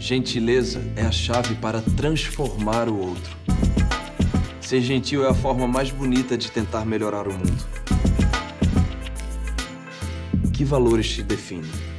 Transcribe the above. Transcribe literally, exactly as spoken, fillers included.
Gentileza é a chave para transformar o outro. Ser gentil é a forma mais bonita de tentar melhorar o mundo. Que valores te definem?